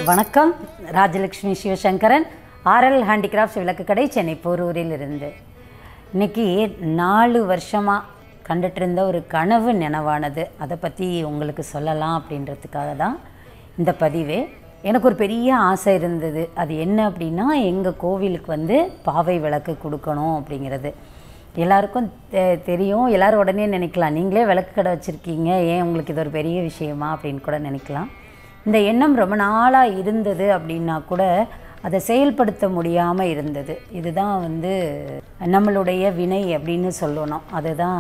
வணக்கம். Rajalakshmi Sivasankaran, RL handicrafts விளக்குக்கடை, சென்னை போரூரில் இருந்து. இன்றைக்கி 4 வருஷமாக கண்டுட்டு இருந்த ஒரு கனவு நினைவானது. அதை பற்றி உங்களுக்கு சொல்லலாம் அப்படின்றதுக்காக தான் இந்த பதிவு. எனக்கு ஒரு பெரிய ஆசை இருந்தது. அது என்ன அப்படின்னா, எங்கள் கோவிலுக்கு பாவை விளக்கு கொடுக்கணும் அப்படிங்கிறது. எல்லாருக்கும் தெரியும். எல்லோரும் உடனே நினைக்கலாம், நீங்களே விளக்கு கடை வச்சுருக்கீங்க, ஏன் உங்களுக்கு இது ஒரு பெரிய விஷயமா அப்படின்னு கூட நினைக்கலாம். இந்த எண்ணம் ரொம்ப நாளாக இருந்தது அப்படின்னா கூட அதை செயல்படுத்த முடியாமல் இருந்தது. இதுதான் நம்மளுடைய வினை அப்படின்னு சொல்லணும். அதுதான்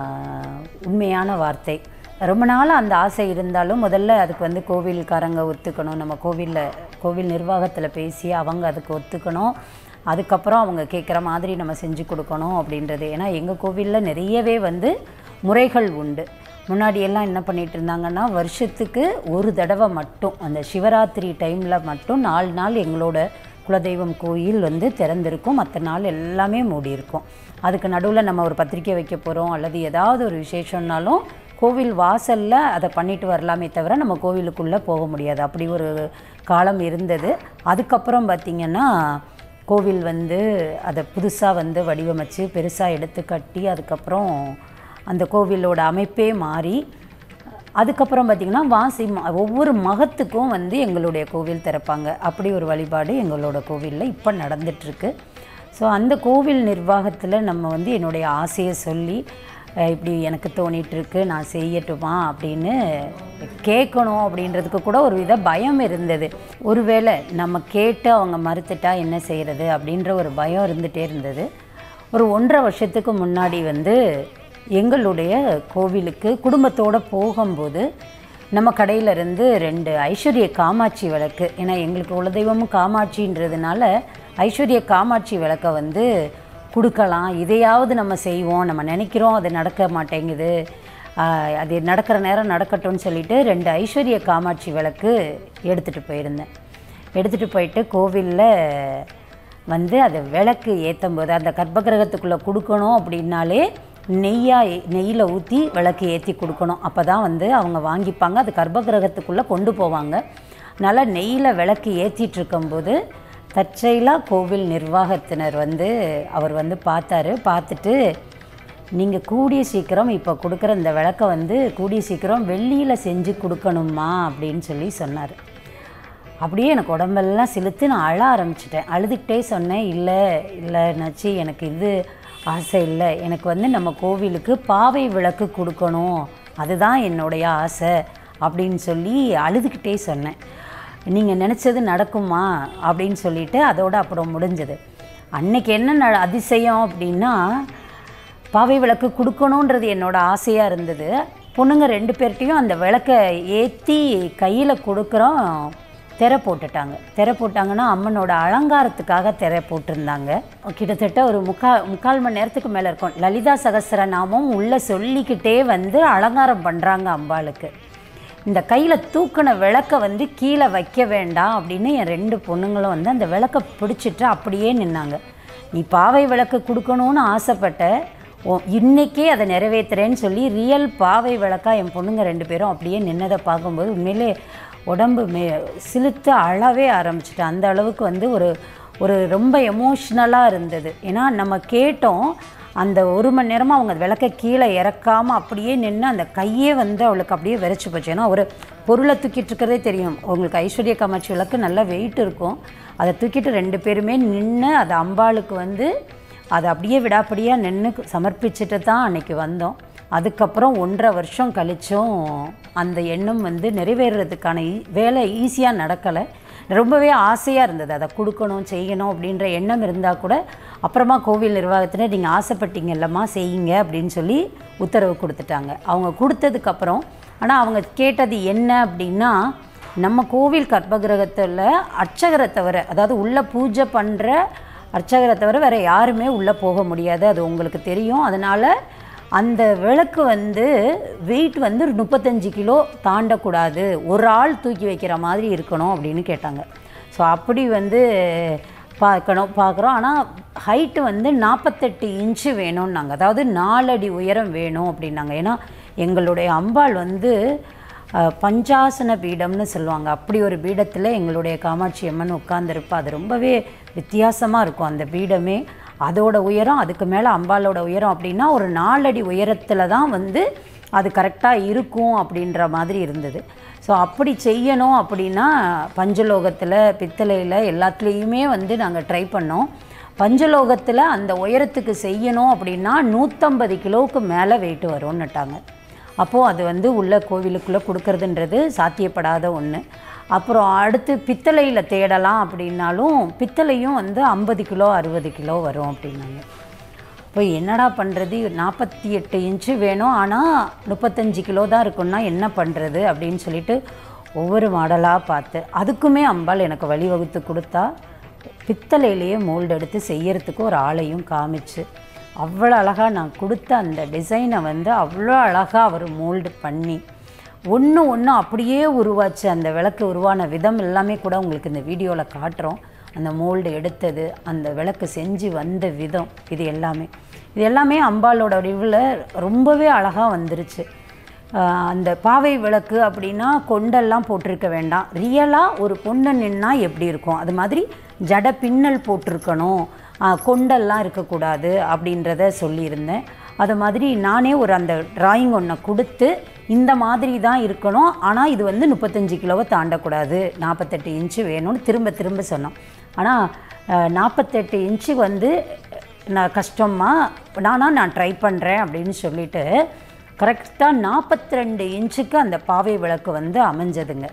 உண்மையான வார்த்தை. ரொம்ப நாளாக அந்த ஆசை இருந்தாலும் முதல்ல அதுக்கு கோவில்காரங்க ஒத்துக்கணும். நம்ம கோவில் நிர்வாகத்தில் பேசி அவங்க அதுக்கு ஒத்துக்கணும். அதுக்கப்புறம் அவங்க கேட்குற மாதிரி நம்ம செஞ்சு கொடுக்கணும் அப்படின்றது. ஏன்னா எங்கள் கோவிலில் நிறையவே முறைகள் உண்டு. முன்னாடியெல்லாம் என்ன பண்ணிகிட்டு இருந்தாங்கன்னா, வருஷத்துக்கு ஒரு தடவை மட்டும் அந்த சிவராத்திரி டைமில் மட்டும் 4 நாள் எங்களோட குலதெய்வம் கோயில் திறந்திருக்கும். மற்ற நாள் எல்லாமே மூடி இருக்கும். அதுக்கு நடுவில் நம்ம ஒரு பத்திரிக்கை வைக்க போகிறோம் அல்லது ஏதாவது ஒரு விசேஷம்னாலும் கோவில் வாசலில் அதை பண்ணிட்டு வரலாமே தவிர நம்ம கோவிலுக்குள்ளே போக முடியாது. அப்படி ஒரு காலம் இருந்தது. அதுக்கப்புறம் பார்த்திங்கன்னா கோவில் அதை புதுசாக வடிவமைச்சு பெருசாக எடுத்து கட்டி அதுக்கப்புறம் அந்த கோவிலோட அமைப்பே மாறி அதுக்கப்புறம் பார்த்திங்கன்னா ஒவ்வொரு மகத்துக்கும் எங்களுடைய கோவில் திறப்பாங்க. அப்படி ஒரு வழிபாடு எங்களோட கோவிலில் இப்போ நடந்துகிட்ருக்கு. ஸோ அந்த கோவில் நிர்வாகத்தில் நம்ம என்னுடைய ஆசையை சொல்லி, இப்படி எனக்கு தோணிகிட்ருக்கு, நான் செய்யட்டுமா அப்படின்னு கேட்கணும் அப்படின்றதுக்கு கூட ஒரு வித பயம் இருந்தது. ஒருவேளை நம்ம கேட்டு அவங்க மறுத்துட்டா என்ன செய்கிறது அப்படின்ற ஒரு பயம் இருந்துகிட்டே இருந்தது. ஒரு 1.5 வருஷத்துக்கு முன்னாடி எங்களுடைய கோவிலுக்கு குடும்பத்தோடு போகும்போது நம்ம கடையிலேருந்து 2 ஐஸ்வர்ய காமாட்சி விளக்கு, ஏன்னா எங்களுக்கு குலதெய்வமும் காமாட்சின்றதுனால ஐஸ்வர்ய காமாட்சி விளக்கை கொடுக்கலாம், இதையாவது நம்ம செய்வோம், நம்ம நினைக்கிறோம் அது நடக்க மாட்டேங்குது, அது நடக்கிற நேரம் நடக்கட்டும்னு சொல்லிவிட்டு 2 ஐஸ்வர்ய காமாட்சி விளக்கு எடுத்துகிட்டு போயிருந்தேன். எடுத்துகிட்டு போயிட்டு கோவிலில் அதை விளக்கு ஏற்றும் போது அந்த கர்ப்பகிரகத்துக்குள்ளே கொடுக்கணும் அப்படின்னாலே நெய்யில் ஊற்றி விளக்கு ஏற்றி கொடுக்கணும். அப்போ தான் அவங்க வாங்கிப்பாங்க. அது கர்ப்பகிரகத்துக்குள்ளே கொண்டு போவாங்க. அதனால் நெய்யில் விளக்கு ஏற்றிட்டுருக்கும்போது தற்செயலாக கோவில் நிர்வாகத்தினர் அவர் பார்த்தாரு. பார்த்துட்டு, நீங்கள் கூடிய சீக்கிரம் இப்போ கொடுக்குற இந்த விளக்கை கூடிய சீக்கிரம் வெள்ளியில் செஞ்சு கொடுக்கணுமா அப்படின்னு சொல்லி சொன்னார். அப்படியே எனக்கு உடம்பெல்லாம் சிலுத்து நான் அழ ஆரம்பிச்சிட்டேன். அழுதுகிட்டே சொன்னேன், இல்லை நச்சி, எனக்கு இது ஆசை இல்லை, எனக்கு நம்ம கோவிலுக்கு பாவை விளக்கு கொடுக்கணும், அதுதான் என்னுடைய ஆசை அப்படின்னு சொல்லி அழுதுகிட்டே சொன்னேன். நீங்கள் நினச்சது நடக்குமா அப்படின்னு சொல்லிவிட்டு அதோடு அப்புறம் முடிஞ்சது. அன்றைக்கி என்ன அதிசயம் அப்படின்னா, பாவை விளக்கு கொடுக்கணுன்றது என்னோடய ஆசையாக இருந்தது. பொண்ணுங்க 2 பேர்ட்டையும் அந்த விளக்கை ஏற்றி கையில் கொடுக்குறோம். திரை போட்டாங்கன்னா அம்மனோட அலங்காரத்துக்காக திரை போட்டிருந்தாங்க. கிட்டத்தட்ட ஒரு முக்கால் மணி நேரத்துக்கு மேலே இருக்கும். லலிதா சகஸ்ரநாமம் உள்ளே சொல்லிக்கிட்டே அலங்காரம் பண்ணுறாங்க அம்பாளுக்கு. இந்த கையில் தூக்கின விளக்கை கீழே வைக்க வேண்டாம் அப்படின்னு என் 2 பொண்ணுங்களும் அந்த விளக்கை பிடிச்சிட்டு அப்படியே நின்னாங்க. நீ பாவை விளக்கு கொடுக்கணும்னு ஆசைப்பட்ட, இன்றைக்கே அதை நிறைவேற்றுறேன்னு சொல்லி ரியல் பாவை விளக்காக என் பொண்ணுங்க 2 பேரும் அப்படியே நின்னதை பார்க்கும்போது உண்மையிலே உடம்பு சிலுத்து அழவே ஆரம்பிச்சிட்டேன். அந்த அளவுக்கு ஒரு ரொம்ப எமோஷ்னலாக இருந்தது. ஏன்னா நம்ம கேட்டோம், அந்த 1 மணி நேரமாக அவங்க விளக்கை கீழே இறக்காமல் அப்படியே நின்று அந்த கையே அவளுக்கு அப்படியே விரைச்சி போச்சு. ஏன்னா ஒரு பொருளை தூக்கிட்டு இருக்கிறதே தெரியும் உங்களுக்கு. ஐஸ்வர்ய காமாட்சி விளக்கு நல்லா வெயிட் இருக்கும். அதை தூக்கிட்டு 2 பேருமே நின்று அதை அம்பாளுக்கு அதை அப்படியே விடாப்படியாக நின்று சமர்ப்பிச்சுட்டு தான் அன்றைக்கி வந்தோம். அதுக்கப்புறம் 1.5 வருஷம் கழிச்சும் அந்த எண்ணம் நிறைவேறதுக்கான வேலை ஈஸியாக நடக்கலை. ரொம்பவே ஆசையாக இருந்தது, அதை கொடுக்கணும் செய்யணும் அப்படின்ற எண்ணம் இருந்தால் கூட அப்புறமா கோவில் நிர்வாகத்தில் நீங்கள் ஆசைப்பட்டீங்க இல்லைம்மா செய்யுங்க அப்படின்னு சொல்லி உத்தரவு கொடுத்துட்டாங்க. அவங்க கொடுத்ததுக்கப்புறம் ஆனால் அவங்க கேட்டது என்ன அப்படின்னா, நம்ம கோவில் கர்ப்பகிரகத்தில் அர்ச்சகரை தவிர, அதாவது உள்ளே பூஜை பண்ணுற அர்ச்சகரை தவிர வேறு யாருமே உள்ளே போக முடியாது, அது உங்களுக்கு தெரியும். அதனால் அந்த விளக்கு வெயிட் 35 கிலோ தாண்டக்கூடாது, ஒரு ஆள் தூக்கி வைக்கிற மாதிரி இருக்கணும் அப்படின்னு கேட்டாங்க. ஸோ அப்படி பார்க்குறோம். ஆனால் ஹைட்டு 48 இன்ச்சு வேணும்னாங்க, அதாவது 4 அடி உயரம் வேணும் அப்படின்னாங்க. ஏன்னா எங்களுடைய அம்பாள் பஞ்சாசன பீடம்னு சொல்லுவாங்க. அப்படி ஒரு பீடத்தில் எங்களுடைய காமாட்சி அம்மன் உட்கார்ந்துருப்பா. அது ரொம்பவே வித்தியாசமாக இருக்கும் அந்த பீடமே. அதோட உயரம், அதுக்கு மேலே அம்பாலோட உயரம் அப்படின்னா ஒரு 4 அடி உயரத்தில் தான் வந்து அது கரெக்டாக இருக்கும் அப்படின்ற மாதிரி இருந்தது. ஸோ அப்படி செய்யணும் அப்படின்னா பஞ்சலோகத்தில், பித்தளையில் எல்லாத்துலேயுமே வந்து நாங்கள் ட்ரை பண்ணோம். பஞ்சலோகத்தில் அந்த உயரத்துக்கு செய்யணும் அப்படின்னா 150 கிலோவுக்கு மேலே வெயிட் வரும்னுட்டாங்க. அப்போது அது வந்து உள்ள கோவிலுக்குள்ளே கொடுக்கறதுன்றது சாத்தியப்படாத ஒன்று. அப்புறம் அடுத்து பித்தளையில் தேடலாம் அப்படின்னாலும் பித்தளையும் வந்து 50 கிலோ 60 கிலோ வரும் அப்படின்னாங்க. இப்போ என்னடா பண்ணுறது, 48 இன்ச்சு வேணும், ஆனால் 35 கிலோ தான் இருக்குன்னா என்ன பண்ணுறது அப்படின்னு சொல்லிட்டு ஒவ்வொரு மாடலாக பார்த்து அதுக்குமே அம்பாள் எனக்கு வழிவகுத்து கொடுத்தா. பித்தளையிலேயே மோல்டு எடுத்து செய்யறதுக்கு ஒரு ஆளையும் காமிச்சு அவ்வளோ அழகாக நான் கொடுத்த அந்த டிசைனை வந்து அவ்வளோ அழகாக அவர் மோல்டு பண்ணி ஒன்று அப்படியே உருவாச்சு. அந்த விளக்கு உருவான விதம் எல்லாமே கூட உங்களுக்கு இந்த வீடியோவில் காட்டுறோம். அந்த மோல்டு எடுத்தது, அந்த விளக்கு செஞ்சு வந்த விதம், இது எல்லாமே அம்பாலோட வடிவில் ரொம்பவே அழகாக வந்துருச்சு. அந்த பாவை விளக்கு அப்படின்னா கொண்டெல்லாம் போட்டிருக்க வேண்டாம், ரியலாக ஒரு பொண்ணு நின்னா எப்படி இருக்கும் அது மாதிரி ஜட பின்னல் போட்டிருக்கணும், கொண்டெல்லாம் இருக்கக்கூடாது அப்படின்றத சொல்லியிருந்தேன். அது மாதிரி நானே ஒரு அந்த ட்ராயிங் ஒன்றை கொடுத்து இந்த மாதிரி தான் இருக்கணும், ஆனால் இது வந்து 35 கிலோவை தாண்டக்கூடாது, 48 இன்ச்சு வேணும்னு திரும்ப சொன்னோம். ஆனால் 48 இன்ச்சு வந்து நான் கஷ்டமாக நான் ட்ரை பண்ணுறேன் அப்படின்னு சொல்லிவிட்டு கரெக்டாக 42 இன்ச்சுக்கு அந்த பாவை விளக்கு வந்து அமைஞ்சதுங்க.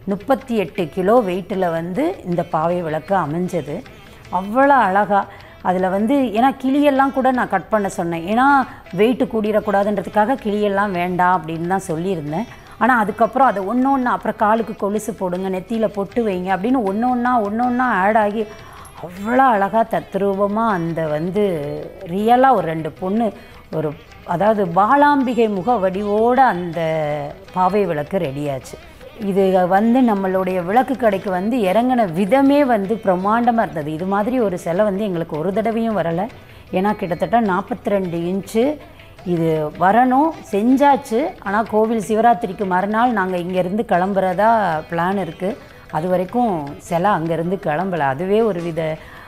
38 கிலோ வெயிட்டில் வந்து இந்த பாவை விளக்கு அமைஞ்சது. அவ்வளோ அழகாக அதில் வந்து ஏன்னா கிளியெல்லாம் கூட நான் கட் பண்ண சொன்னேன், ஏன்னா வெயிட்டு கூடிடக்கூடாதுன்றதுக்காக கிளியெல்லாம் வேண்டாம் அப்படின்னு தான் சொல்லியிருந்தேன். ஆனால் அதுக்கப்புறம் அதை ஒன்று அப்புறம் காலுக்கு கொலுசு போடுங்க, நெத்தியில் பொட்டு வைங்க அப்படின்னு ஒன்று ஒன்றா ஆட் ஆகி அவ்வளோ அழகாக தத்ரூபமாக அந்த வந்து ரியலாக ஒரு 2 பொண்ணு ஒரு அதாவது பாலாம்பிகை முக வடிவோடு அந்த பாவை விளக்கு ரெடியாச்சு. இது வந்து நம்மளுடைய விளக்கு கடைக்கு வந்து இறங்கின விதமே வந்து பிரம்மாண்டமாக இருந்தது. இது மாதிரி ஒரு சிலை வந்து எங்களுக்கு ஒரு தடவையும் வரலை. ஏன்னா கிட்டத்தட்ட 42 இன்ச்சு இது வரணும், செஞ்சாச்சு. ஆனால் கோவில் சிவராத்திரிக்கு மறுநாள் நாங்கள் இங்கேருந்து கிளம்புறதா பிளான் இருக்குது. அது வரைக்கும் சிலை அங்கேருந்து கிளம்பலை. அதுவே ஒரு வித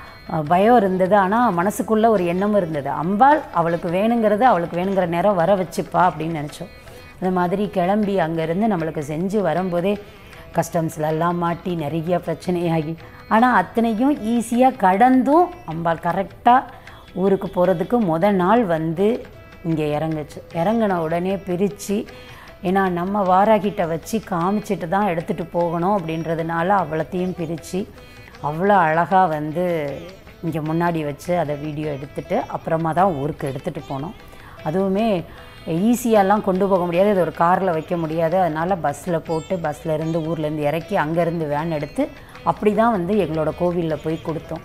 பயம் இருந்தது. ஆனால் மனசுக்குள்ளே ஒரு எண்ணமும் இருந்தது, அம்பாள் அவளுக்கு வேணுங்கிற நேரம் வர வச்சுப்பா அப்படின்னு நினச்சோம். அந்த மாதிரி கிளம்பி அங்கேருந்து நம்மளுக்கு செஞ்சு வரும்போதே கஸ்டம்ஸ்லெல்லாம் மாட்டி நிறைய பிரச்சனையாகி, ஆனால் அத்தனையும் ஈஸியாக கடந்தும் அம்பாள் கரெக்டாக ஊருக்கு போகிறதுக்கு நாள் வந்து இங்கே இறங்கின உடனே பிரித்து, ஏன்னா நம்ம வாராகிட்ட வச்சு காமிச்சிட்டு தான் எடுத்துகிட்டு போகணும் அப்படின்றதுனால அவ்வளோத்தையும் பிரித்து அவ்வளோ அழகாக வந்து இங்கே முன்னாடி வச்சு அதை வீடியோ எடுத்துகிட்டு அப்புறமா தான் ஊருக்கு எடுத்துகிட்டு போனோம். அதுவுமே ஈஸியாலாம் கொண்டு போக முடியாது, இது ஒரு காரில் வைக்க முடியாது. அதனால் பஸ்ஸில் போட்டு பஸ்ஸில் ஊர்லேருந்து இறக்கி அங்கேருந்து வேன் எடுத்து அப்படி தான் வந்து எங்களோட கோவிலில் போய் கொடுத்தோம்.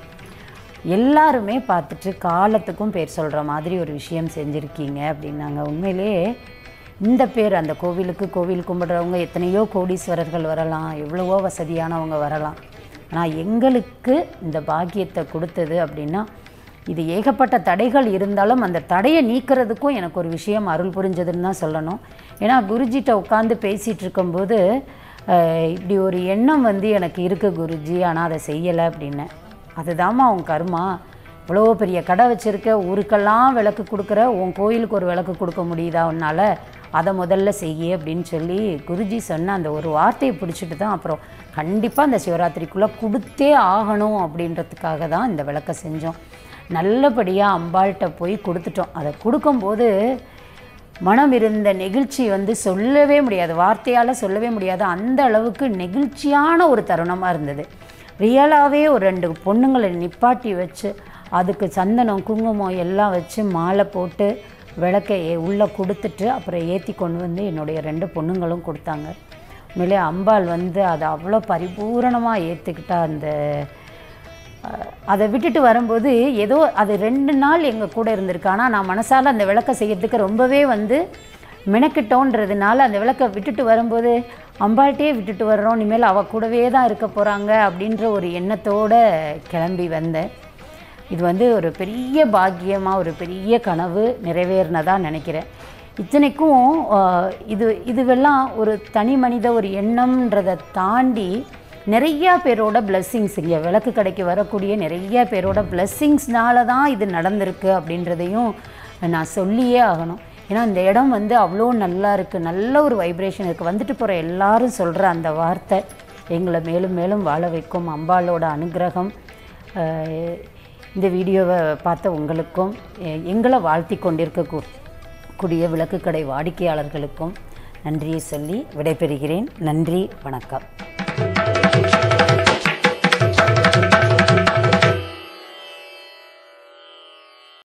எல்லாருமே பார்த்துட்டு காலத்துக்கும் பேர் சொல்கிற மாதிரி ஒரு விஷயம் செஞ்சுருக்கீங்க அப்படின்னாங்க. உண்மையிலே இந்த பேர் அந்த கோவில் கும்பிட்றவங்க எத்தனையோ கோடீஸ்வரர்கள் வரலாம், எவ்வளவோ வசதியானவங்க வரலாம். ஆனால் எங்களுக்கு இந்த பாக்கியத்தை கொடுத்தது அப்படின்னா இது ஏகப்பட்ட தடைகள் இருந்தாலும் அந்த தடையை நீக்கிறதுக்கும் எனக்கு ஒரு விஷயம் அருள் புரிஞ்சதுன்னு தான் சொல்லணும். ஏன்னா குருஜிட்ட உட்காந்து பேசிகிட்டு இருக்கும்போது இப்படி ஒரு எண்ணம் வந்து எனக்கு இருக்குது குருஜி, ஆனால் அதை செய்யலை அப்படின்னேன். அதுதாம்மா உன் கர்மா, இவ்வளோ பெரிய கடை வச்சுருக்க, ஊருக்கெல்லாம் விளக்கு கொடுக்குற, உன் கோயிலுக்கு ஒரு விளக்கு கொடுக்க முடியுதா உன்னால், அதை முதல்ல செய்ய அப்படின்னு சொல்லி குருஜி சொன்ன அந்த ஒரு வார்த்தையை பிடிச்சிட்டு தான் அப்புறம் கண்டிப்பாக அந்த சிவராத்திரிக்குள்ளே கொடுத்தே ஆகணும் அப்படின்றதுக்காக தான் இந்த விளக்கை செஞ்சோம். நல்லபடியாக அம்பாள்கிட்ட போய் கொடுத்துட்டோம். அதை கொடுக்கும்போது மனம் இருந்த நெகிழ்ச்சி வந்து சொல்லவே முடியாது, வார்த்தையால் சொல்லவே முடியாது. அந்த அளவுக்கு நெகிழ்ச்சியான ஒரு தருணமாக இருந்தது. ரியலாகவே ஒரு 2 பொண்ணுங்களை நிப்பாட்டி வச்சு அதுக்கு சந்தனம் குங்குமம் எல்லாம் வச்சு மாலை போட்டு விளக்கை உள்ளே கொடுத்துட்டு அப்புறம் ஏற்றி கொண்டு வந்து என்னுடைய 2 பொண்ணுங்களும் கொடுத்தாங்க. உண்மையிலே அம்பாள் வந்து அதை அவ்வளோ பரிபூரணமாக ஏற்றுக்கிட்டா. அதை விட்டுட்டு வரும்போது ஏதோ அது 2 நாள் எங்கள் கூட இருந்திருக்கு. ஆனால் நான் மனசால் அந்த விளக்கை செய்யறதுக்கு ரொம்பவே வந்து மெனக்கிட்டோன்றதுனால அந்த விளக்கை விட்டுட்டு வரும்போது அம்பாள்கிட்டே விட்டுட்டு வர்றோம், இனிமேல் அவள் கூடவே தான் இருக்க போகிறாங்க அப்படின்ற ஒரு எண்ணத்தோடு கிளம்பி வந்தேன். இது வந்து ஒரு பெரிய பாக்கியமாக ஒரு பெரிய கனவு நிறைவேறினதாக நினைக்கிறேன். இத்தனைக்கும் இதுவெல்லாம் ஒரு தனி மனித ஒரு எண்ணம்ன்றதை தாண்டி நிறையா பேரோட பிளெஸ்ஸிங்ஸ், இங்கே விளக்கு கடைக்கு வரக்கூடிய நிறைய பேரோட பிளெஸ்ஸிங்ஸ்னால தான் இது நடந்திருக்கு அப்படின்றதையும் நான் சொல்லியே ஆகணும். ஏன்னா இந்த இடம் அவ்வளோ நல்லா இருக்குது, நல்ல ஒரு வைப்ரேஷன் இருக்குது. வந்துட்டு போகிற எல்லாரும் சொல்கிற அந்த வார்த்தை எங்களை மேலும் மேலும் வாழ வைக்கும். அம்பாளோட அனுகிரகம் இந்த வீடியோவை பார்த்த உங்களுக்கும், எங்களை வாழ்த்தி கொண்டிருக்கக்கூடிய விளக்கு கடை வாடிக்கையாளர்களுக்கும் நன்றியை சொல்லி விடைபெறுகிறேன். நன்றி, வணக்கம்.